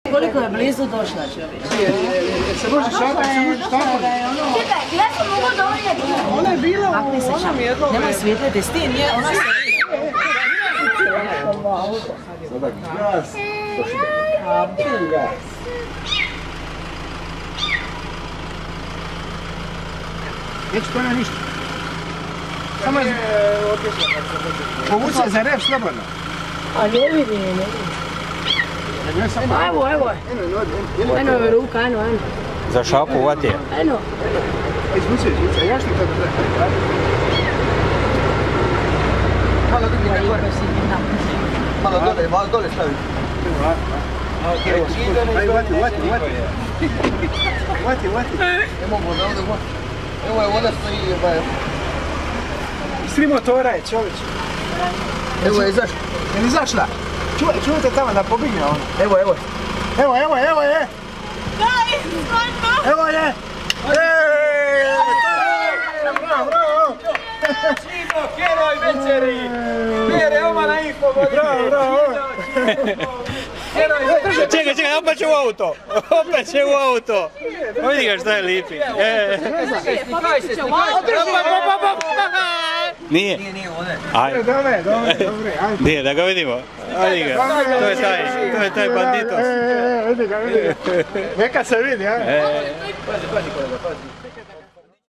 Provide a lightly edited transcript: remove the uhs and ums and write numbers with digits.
Koliko je blizu došla čovječ? Se može šapati, se može šapati. Čekaj, gdje sam mogu donijeti? Ona je bila u onom jednom. Nemoj svijetliti s tim, ona se... Sada gas. A pun gas. Neće to ništa. Samo je povuci se za rep slobodno. A ne vidim, ne vidim. Evo. Eno je ruka, eno. Za šapu uvati je. Eno. Izvuci, ja što to da. Malo dole stavi. Vati. Evo je voda stoji. Svi motora je čovječ. Evo je izašla. Je li izašla? Čujete tamo da pobigne ona. Evo je. Evo je. Bravo! Bravo! Čimo, heroj večeri! Vjere, oma na info vodi! Bravo! Čekaj, opet će u auto! Vidi ga šta je lipi. Nije ovdje. Ajde. Dobre. Nije, da ga vidimo. Vidi ga, to je taj banditos. Vidi ga. Neka se vidi, a? Pazi kolega, pazi.